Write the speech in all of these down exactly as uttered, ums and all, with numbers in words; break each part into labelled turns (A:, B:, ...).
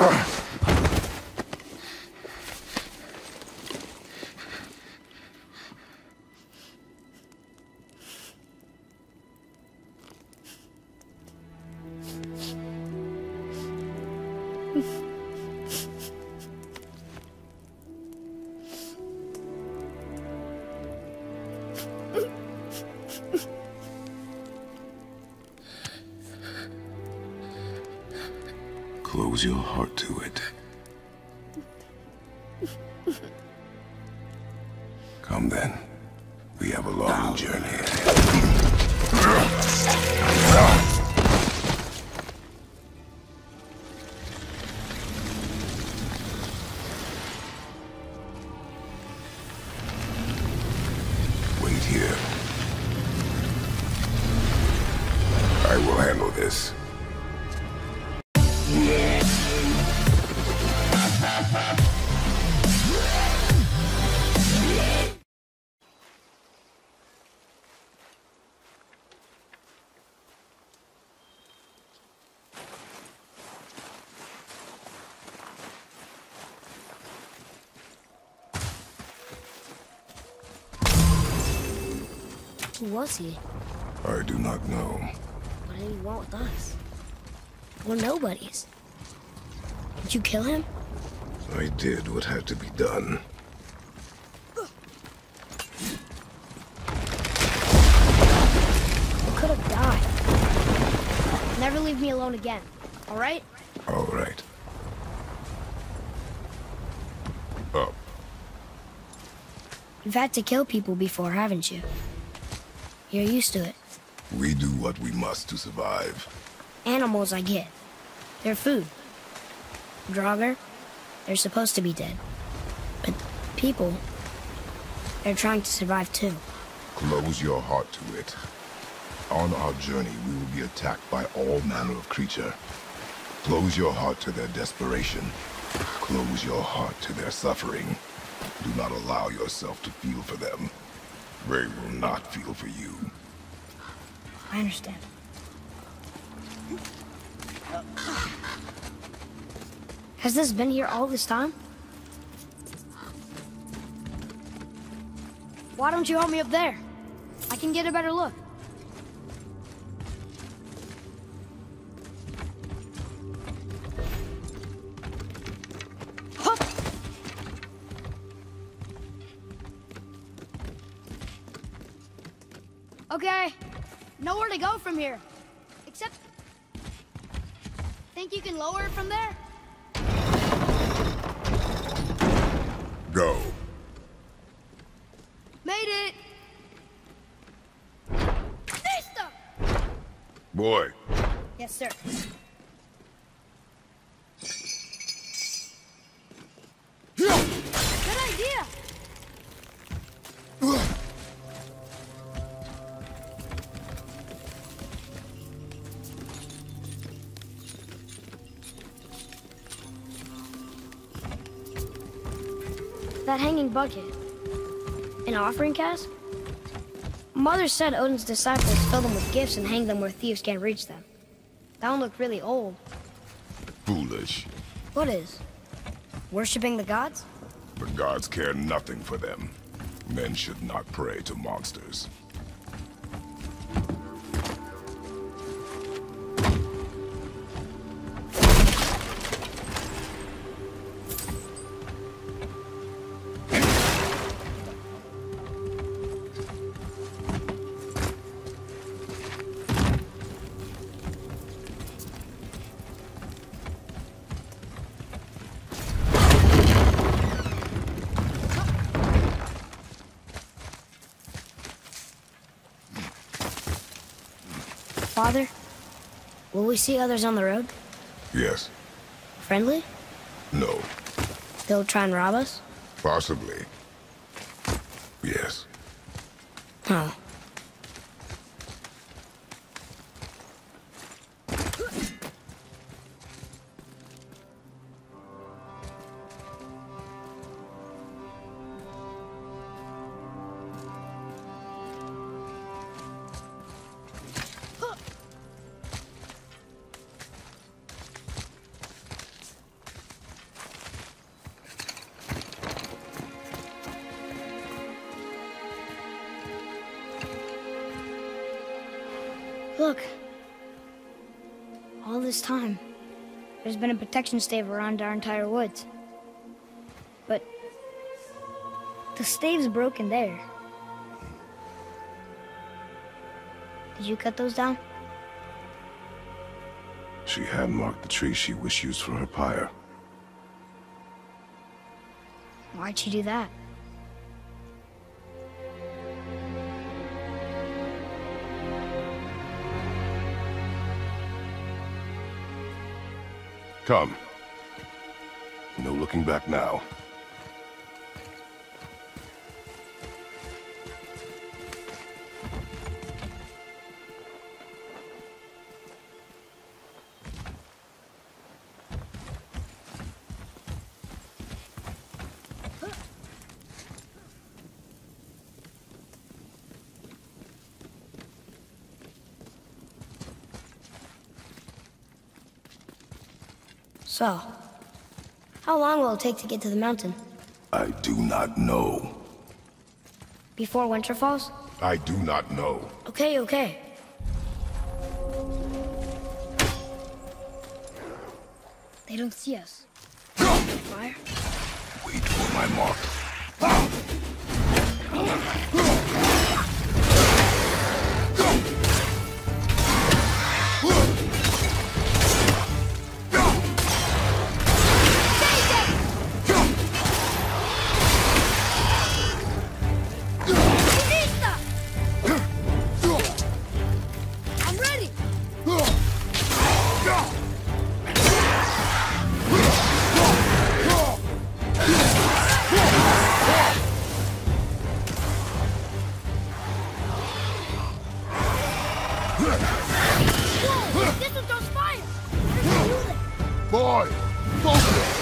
A: Close your heart to it. Come then. We have a long journey ahead. Wait here. I will handle this.
B: Who was he?
A: I do not know.
B: What did he want with us? We're nobodies. Did you kill him?
A: I did what had to be done.
B: You could have died. Never leave me alone again, all right?
A: All right. Up.
B: You've had to kill people before, haven't you? You're used to it.
A: We do what we must to survive.
B: Animals, I get. They're food. Draugr, they're supposed to be dead. But people, they're trying to survive too.
A: Close your heart to it. On our journey, we will be attacked by all manner of creature. Close your heart to their desperation. Close your heart to their suffering. Do not allow yourself to feel for them. They will not feel for you.
B: I understand. Has this been here all this time? Why don't you help me up there? I can get a better look. Hup! Okay, nowhere to go from here. Except... Think you can lower it from there?
A: Go.
B: Made it! Listo!
A: Boy.
B: Yes, sir. Good idea! That hanging bucket. An offering cask? Mother said Odin's disciples fill them with gifts and hang them where thieves can't reach them. That one looked really old.
A: Foolish.
B: What is? Worshipping the gods?
A: The gods care nothing for them. Men should not pray to monsters.
B: Father, will we see others on the road?
A: Yes.
B: Friendly?
A: No.
B: They'll try and rob us?
A: Possibly. Yes.
B: Oh. Look. All this time, there's been a protection stave around our entire woods. But the stave's broken there. Did you cut those down?
A: She had marked the tree she wished used for her pyre.
B: Why'd she do that?
A: Come. No looking back now.
B: So, how long will it take to get to the mountain?
A: I do not know.
B: Before winter falls?
A: I do not know.
B: Okay, okay. They don't see us. Fire?
A: Wait for my mark. Boy! Focus!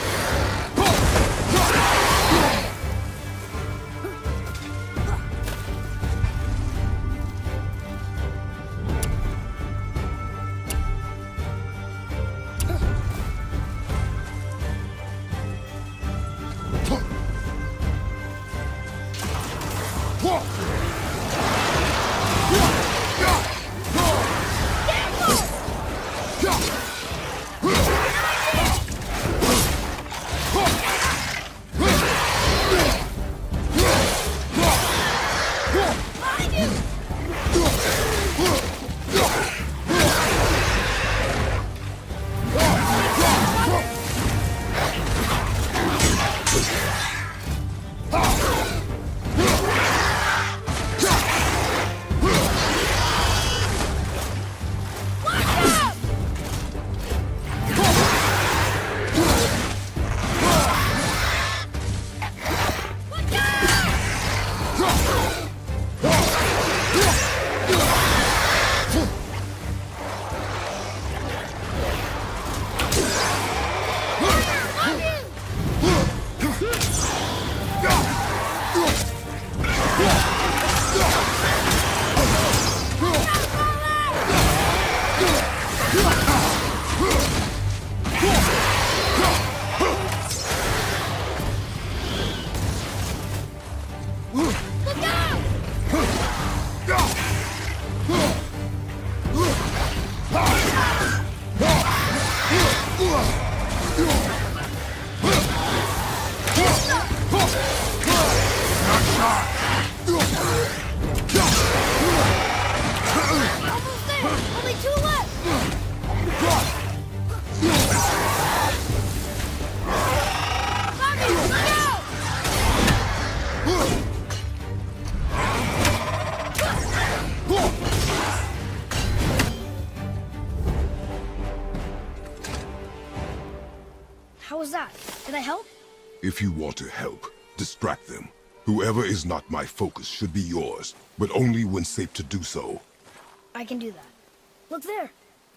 B: How was that? Did I help?
A: If you want to help, distract them. Whoever is not my focus should be yours, but only when safe to do so.
B: I can do that. Look there.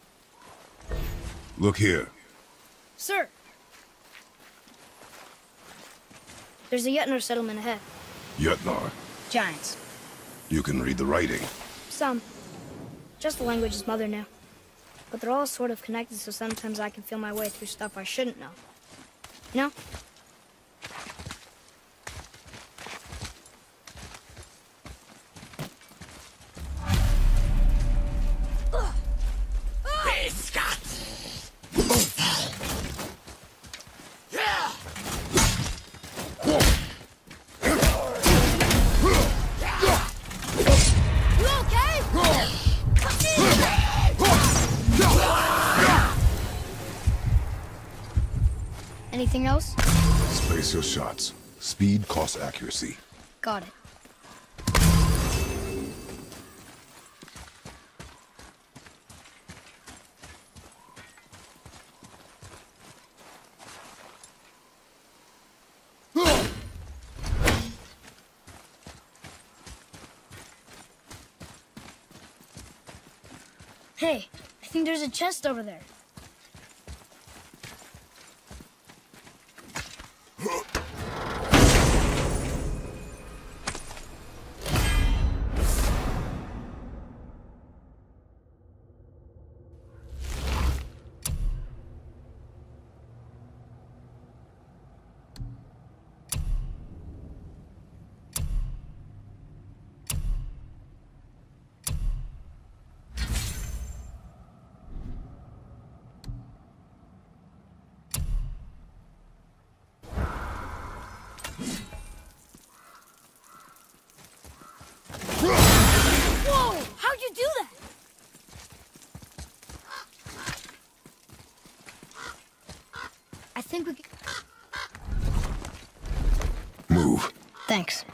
A: Look here.
B: Sir. There's a Jötnar settlement ahead.
A: Jötnar.
B: Giants.
A: You can read the writing.
B: Some. Just the language his mother knew. But they're all sort of connected, so sometimes I can feel my way through stuff I shouldn't know. You know? Ugh. Anything else?
A: Space your shots. Speed costs accuracy.
B: Got it. Hey, I think there's a chest over there. I think we can...
A: Move.
B: Thanks.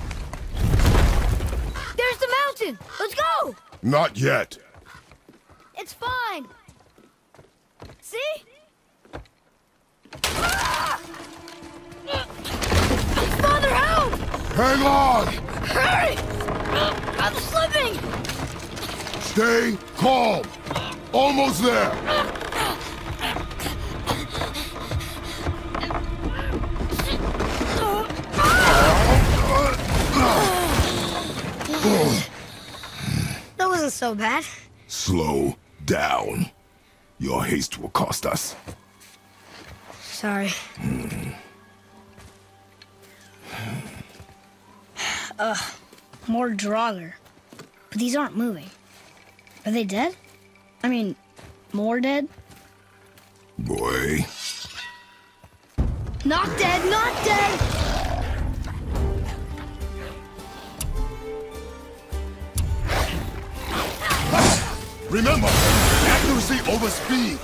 B: There's the mountain! Let's go!
A: Not yet.
B: It's fine. See? Ah! Father, help!
A: Hang on!
B: Hurry! I'm slipping!
A: Stay calm. Almost there.
B: That wasn't so bad.
A: Slow down. Your haste will cost us.
B: Sorry. Ugh, more Draugr. But these aren't moving. Are they dead? I mean, more dead?
A: Boy.
B: Not dead, not dead!
A: Remember, accuracy over speed.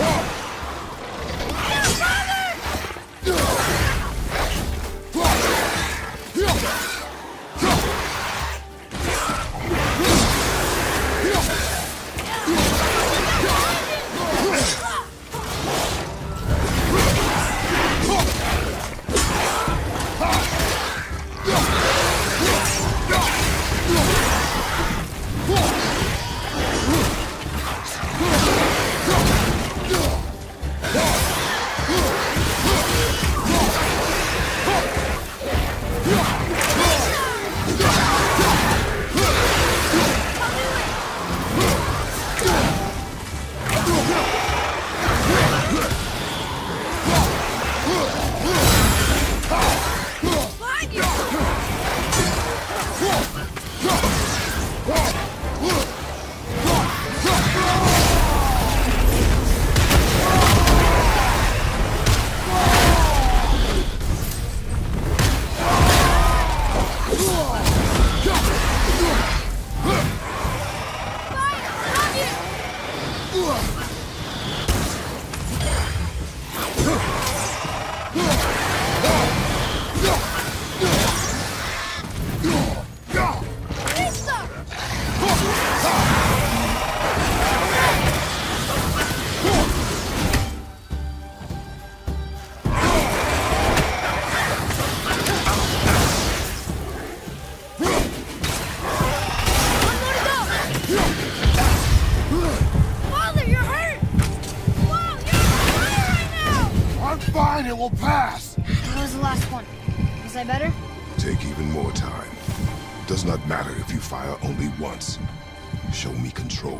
A: Fine, it will pass.
B: That was the last one. Was I better?
A: Take even more time. Does not matter if you fire only once. Show me control.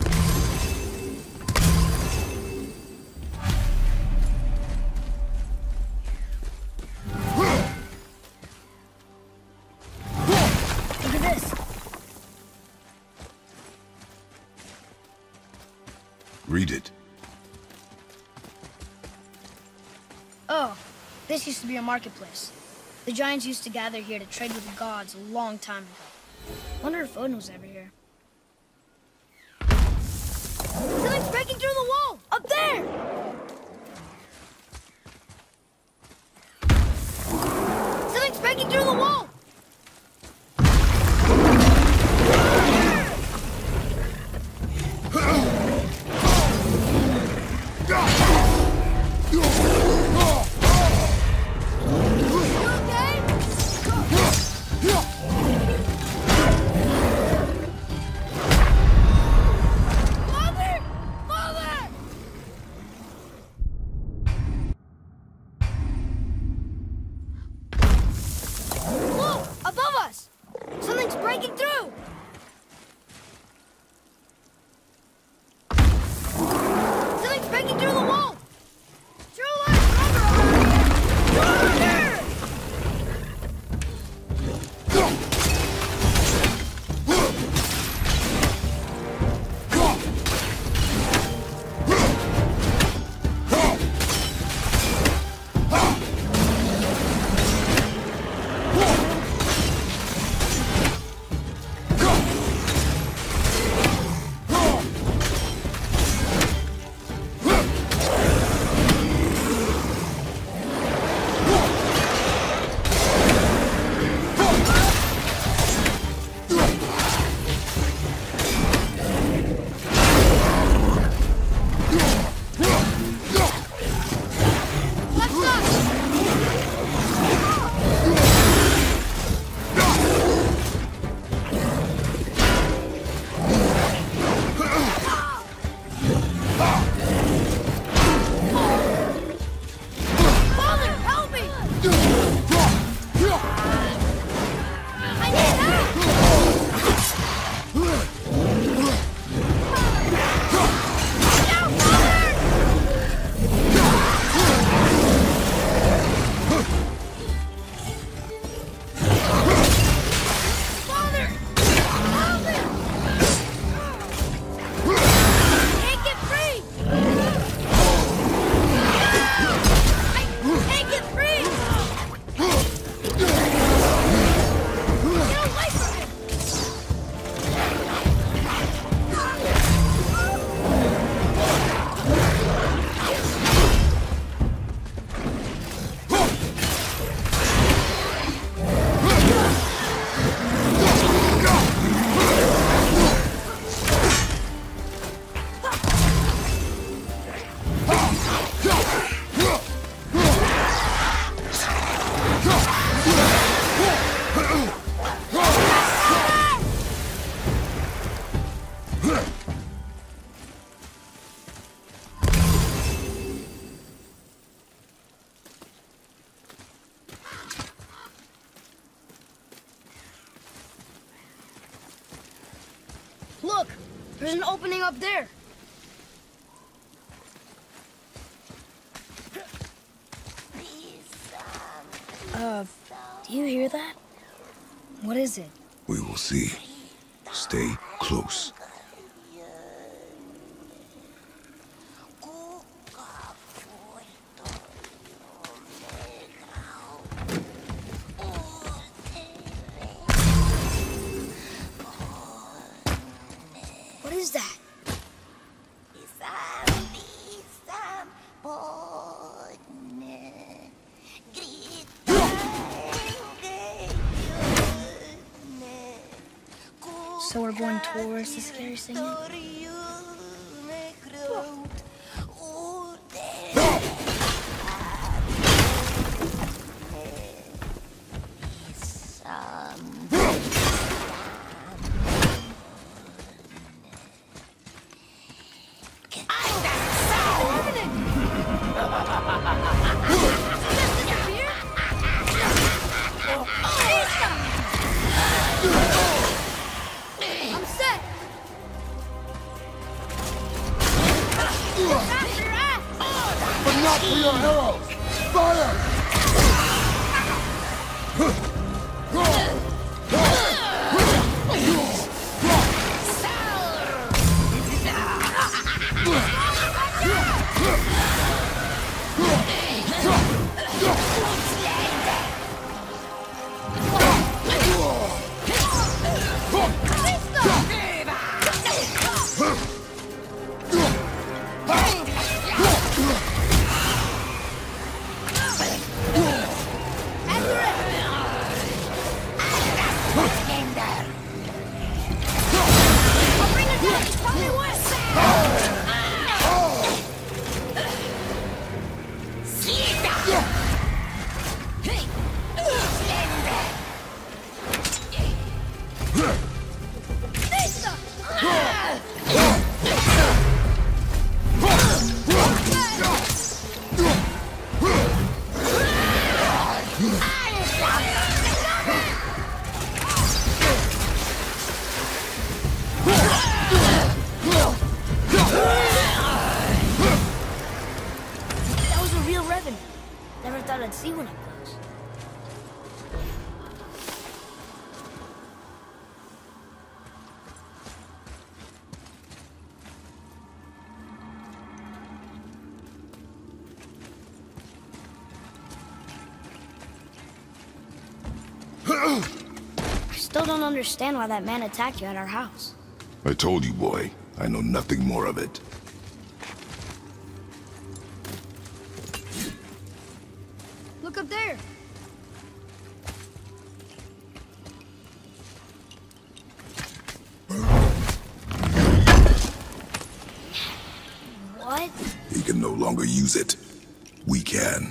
B: Look at this.
A: Read it.
B: Oh, this used to be a marketplace. The giants used to gather here to trade with the gods a long time ago. Wonder if Odin was ever here. Something's breaking through the wall! Up there! breaking through! Something's breaking through the wall! Sure a lot stronger around here! Look! There's an opening up there! Uh, do you hear that? What is it?
A: We will see. Stay close.
B: What is that? So we're going towards the scary singer?
A: Not for your arrows! Fire!
B: Never thought I'd see one up close. I still don't understand why that man attacked you at our house.
A: I told you, boy. I know nothing more of it.
B: Look up there! What?
A: He can no longer use it. We can.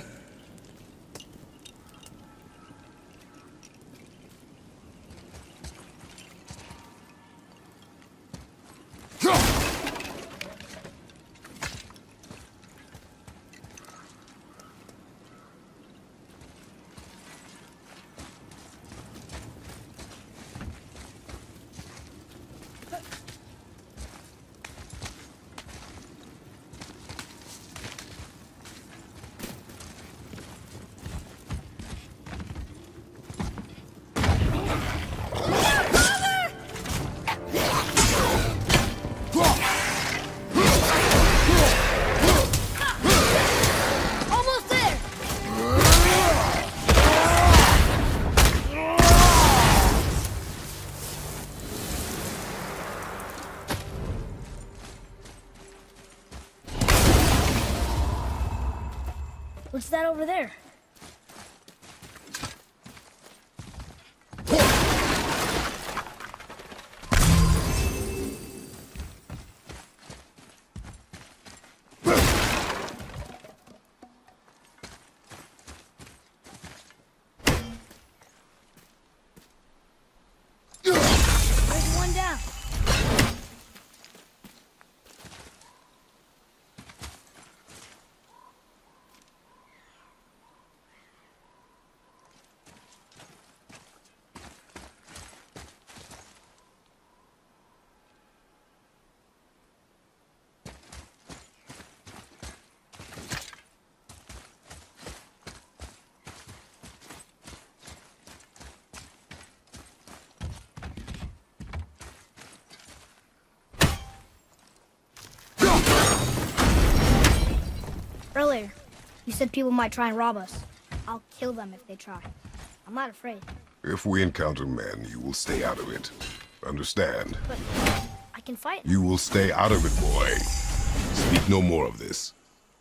B: What's that over there? There's one down. Earlier, you said people might try and rob us. I'll kill them if they try. I'm not afraid.
A: If we encounter men, you will stay out of it. Understand?
B: But I can fight.
A: You will stay out of it, boy. Speak no more of this.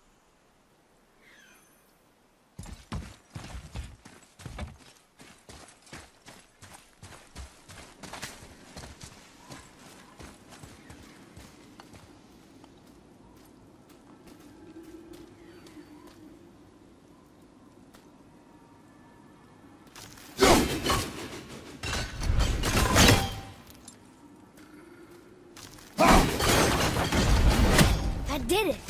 B: That did it!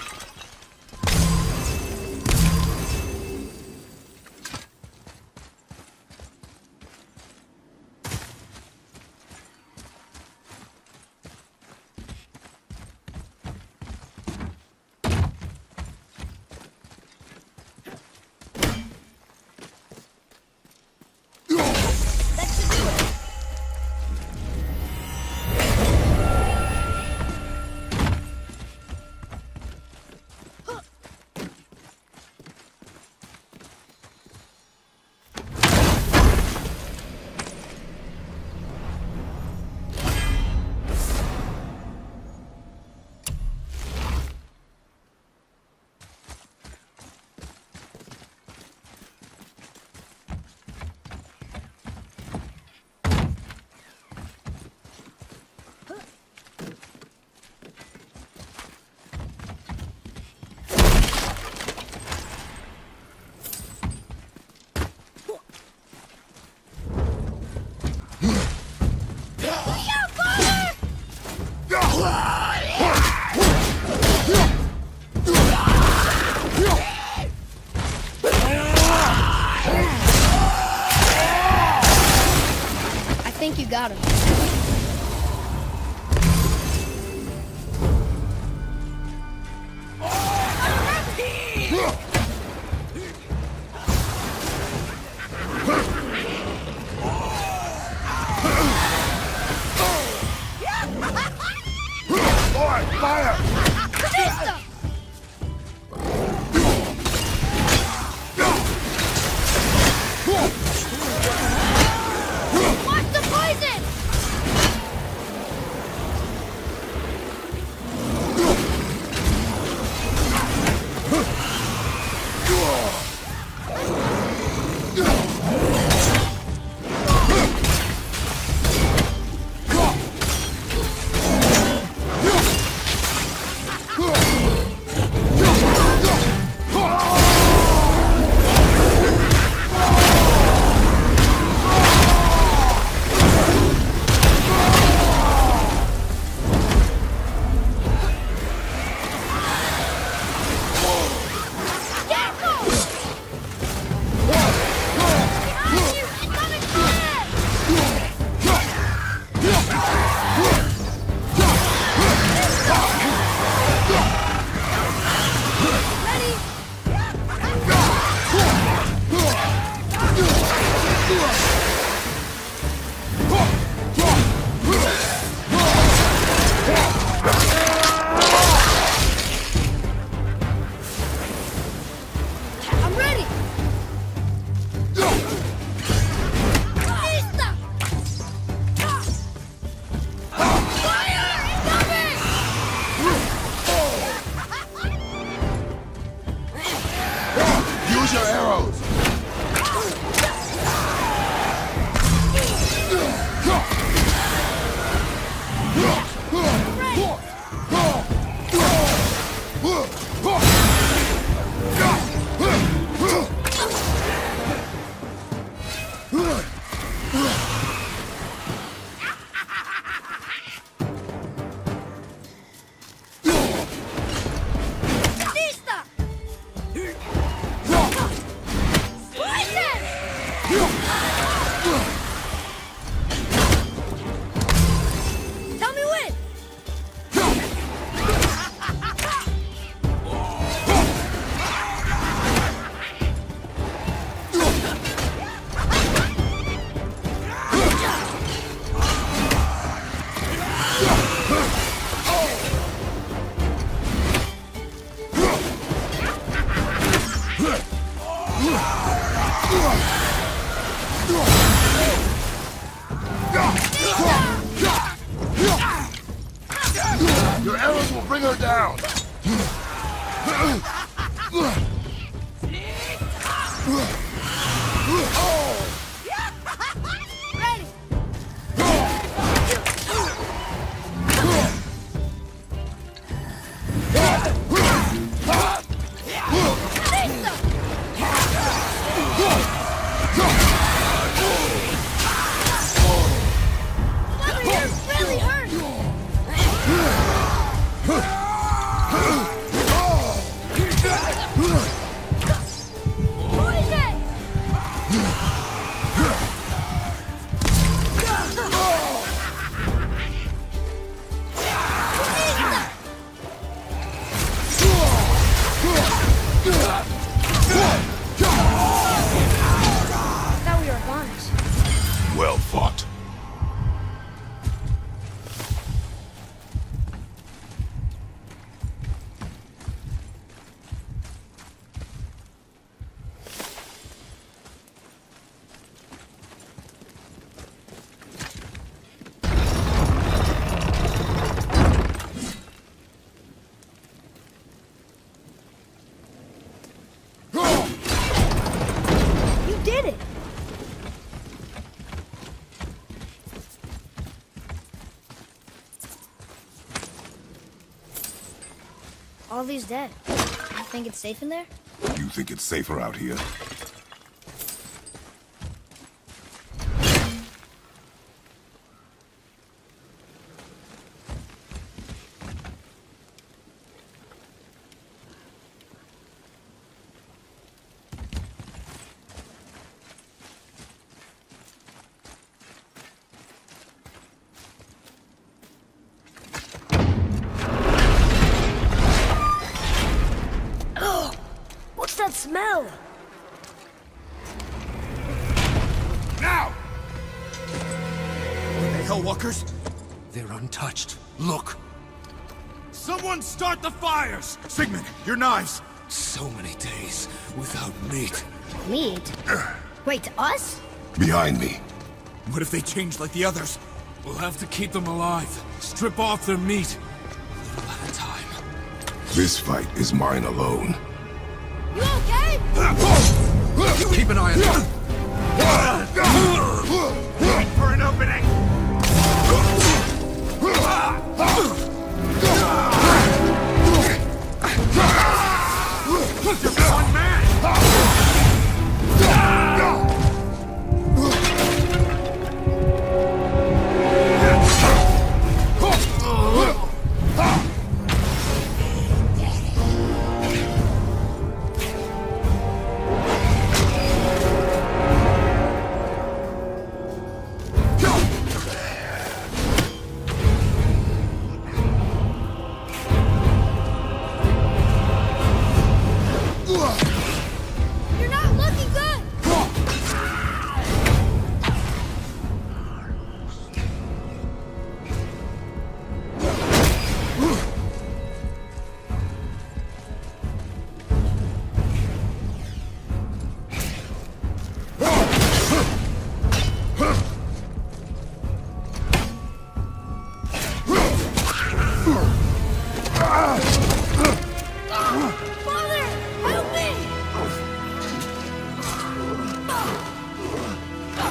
B: I think you got him.
A: arrows! Your arrows will bring her down! Well fought.
B: You did it! All these dead. You think it's safe in there?
A: You think it's safer out here?
B: That smell!
A: Now!
C: Are they Hellwalkers? They're untouched. Look! Someone start the fires! Sigmund, your knives! So many days without meat.
B: Meat? Wait, us?
A: Behind me.
C: What if they change like the others? We'll have to keep them alive. Strip off their meat. A little at a time.
A: This fight is mine alone.
B: You okay?
C: Keep an eye on them. Wait for an opening! Just one man!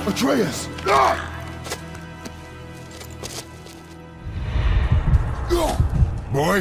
A: Atreus! Ah! Boy?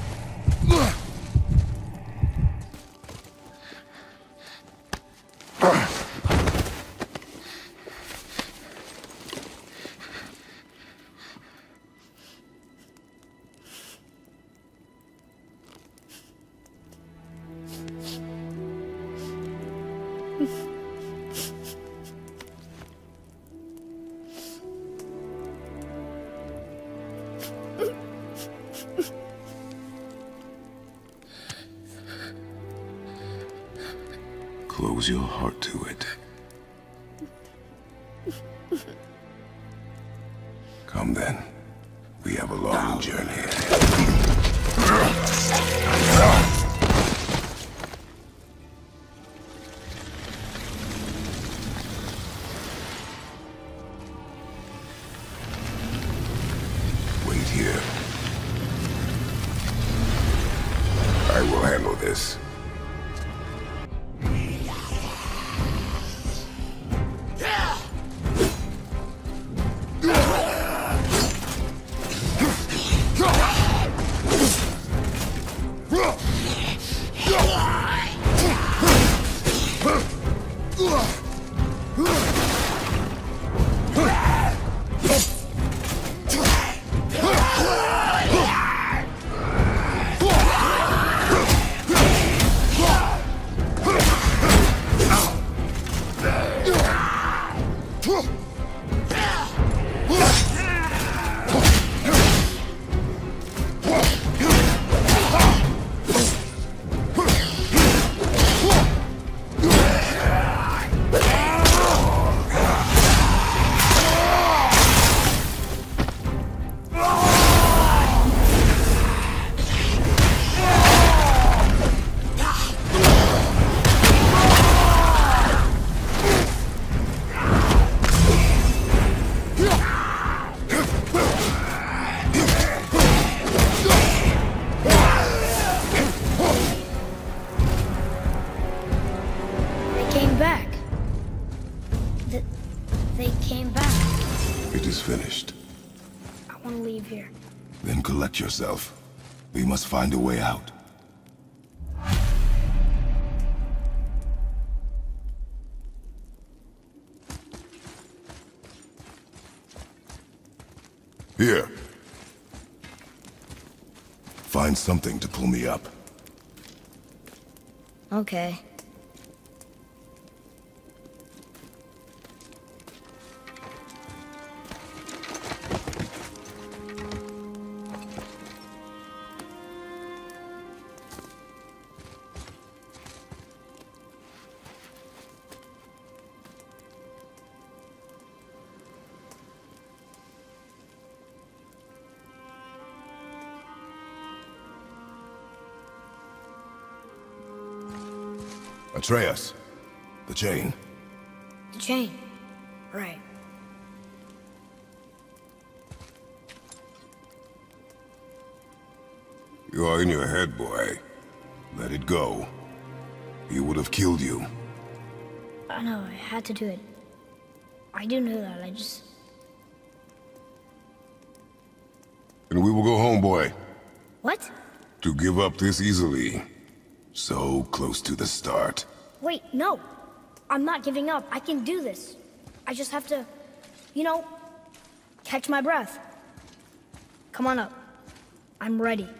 A: Close your heart to it. Come then. We have a long journey ahead. Wait here. I will handle this. Yourself. We must find a way out. Here. Find something to pull me up.
B: Okay.
A: Atreus, the chain.
B: The chain. Right.
A: You are in your head, boy. Let it go. He would have killed you.
B: I know, I had to do it. I do know that, I just...
A: And we will go home, boy.
B: What?
A: To give up this easily. So close to the start.
B: Wait, no! I'm not giving up. I can do this. I just have to, you know, catch my breath. Come on up. I'm ready.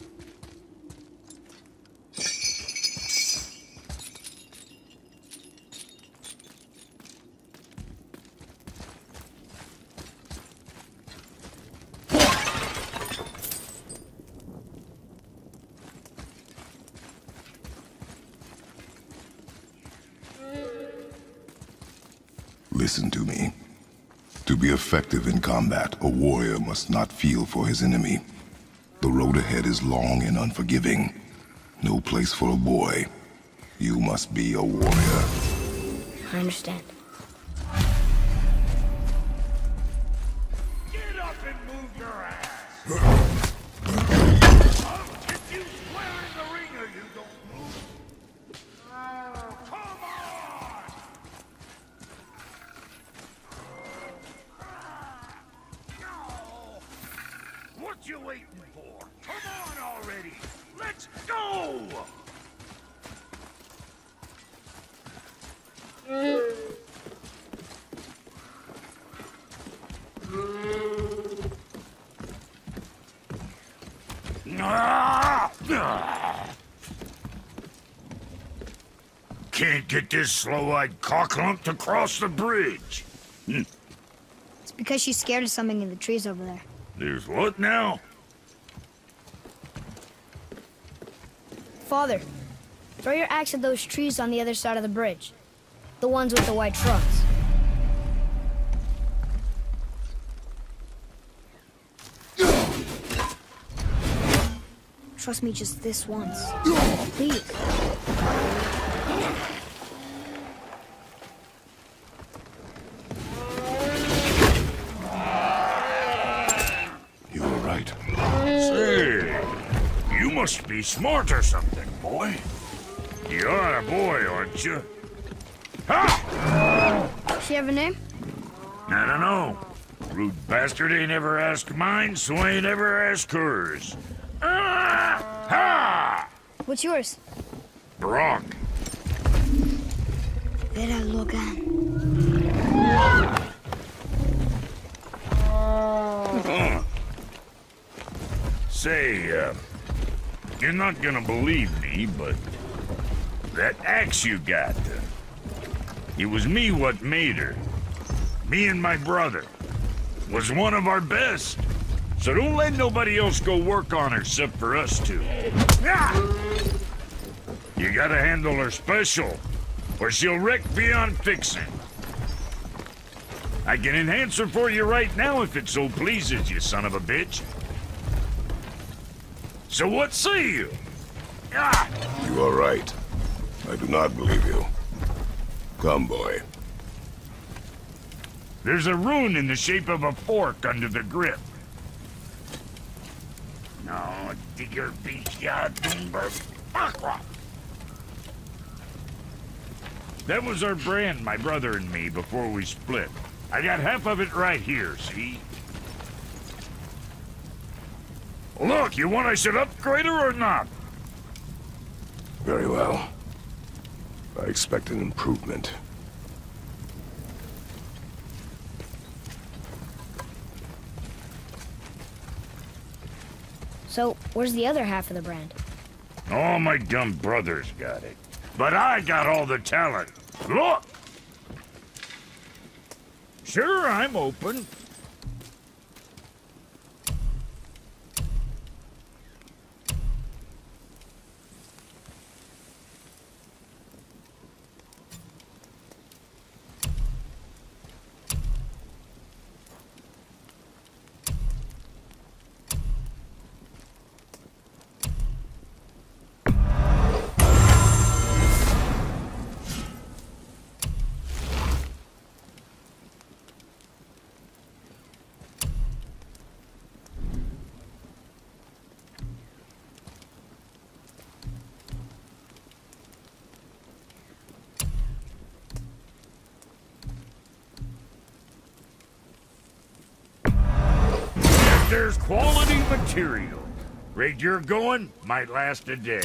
A: Listen to me. To be effective in combat, a warrior must not feel for his enemy. The road ahead is long and unforgiving. No place for a boy. You must be a warrior.
B: I understand.
C: Get up and move your ass! I'll get you square in the ring or you don't move. Oh, come on!
D: waiting for? Come on already! Let's go! Can't get this slow-eyed cocklump to cross the bridge. Hm.
B: It's because she's scared of something in the trees over there.
D: There's what now?
B: Father, throw your axe at those trees on the other side of the bridge. The ones with the white trunks. Trust me just this once. Please.
A: You were right.
D: Say, you must be smart or something, boy. You are a boy, aren't you? Ha!
B: Does she have a name?
D: I don't know. Rude bastard ain't ever asked mine, so I ain't ever asked hers. Ah! Ha!
B: What's yours?
D: Brok.
B: Vera Logan.
D: Huh. Say, uh, you're not gonna believe me, but that axe you got, uh, it was me what made her. Me and my brother. Was one of our best. So don't let nobody else go work on her except for us two. Ah! You gotta handle her special, or she'll wreck beyond fixing. I can enhance her for you right now if it so pleases you, son of a bitch. So what say you? Ah!
A: You are right. I do not believe you. Come, boy.
D: There's a rune in the shape of a fork under the grip. No, digger beach ya dumber aqua. That was our brand, my brother and me, before we split. I got half of it right here, see? Look, you want I should upgrade her or not?
A: Very well. I expect an improvement.
B: So, where's the other half of the brand?
D: All my dumb brothers got it. But I got all the talent. Look! Sure, I'm open. There's quality material. Rate you're going, might last a day.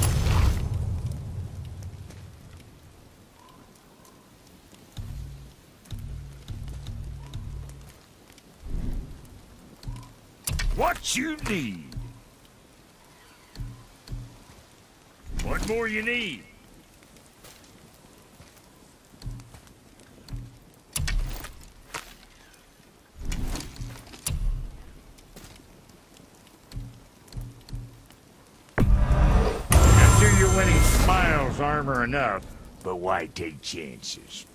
D: What you need? What more you need? Winning smiles armor enough, but why take chances?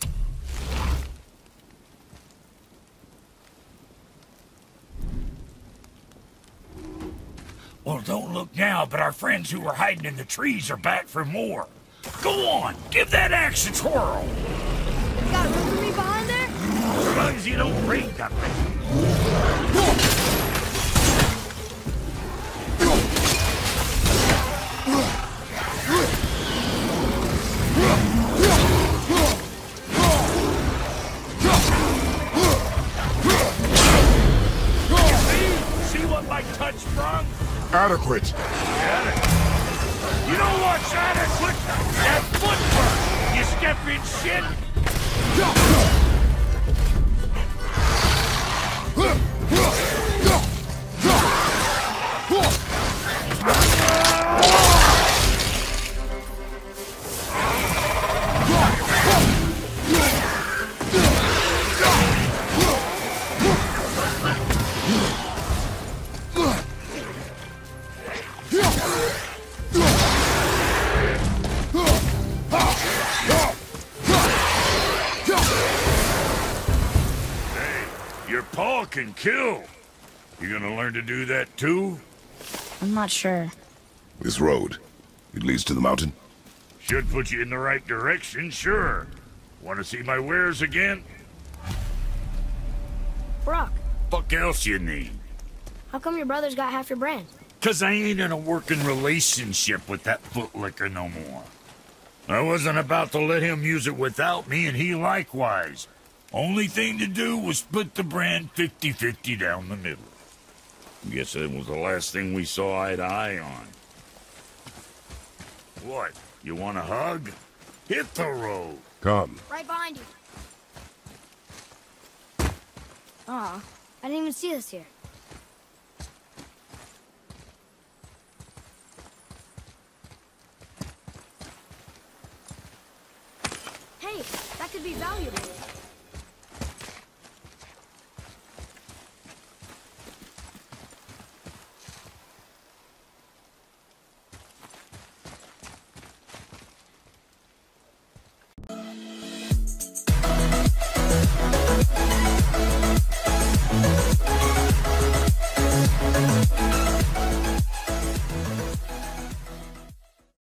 D: Well, don't look now, but our friends who were hiding in the trees are back for more. Go on, give that axe a twirl.
B: You got room for me behind there?
D: As long as you don't break nothing. My
A: Adequate.
D: Got it. You know what's adequate? That footwork, you stepping shit! Your paw can kill. You gonna learn to do that too?
B: I'm not sure.
A: This road, it leads to the mountain?
D: Should put you in the right direction, sure. Want to see my wares again?
B: Brok,
D: Fuck else you need?
B: how come your brother's got half your brand?
D: Cause I ain't in a working relationship with that footlicker no more. I wasn't about to let him use it without me, and he likewise. Only thing to do was split the brand fifty fifty down the middle. Guess that was the last thing we saw eye to eye on. What? You want a hug? Hit the road.
A: Come.
B: Right behind you. Aw, I didn't even see this here. Hey, that could be valuable.